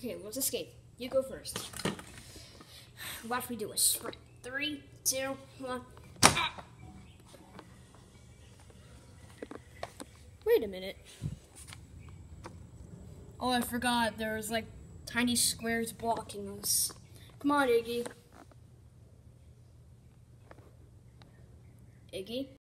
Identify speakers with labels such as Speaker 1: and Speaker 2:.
Speaker 1: Okay, let's escape. You go first. What if we do a sprint? 3, 2, 1. Wait a minute. Oh, I forgot. There's like tiny squares blocking us. Come on, Iggy. Iggy?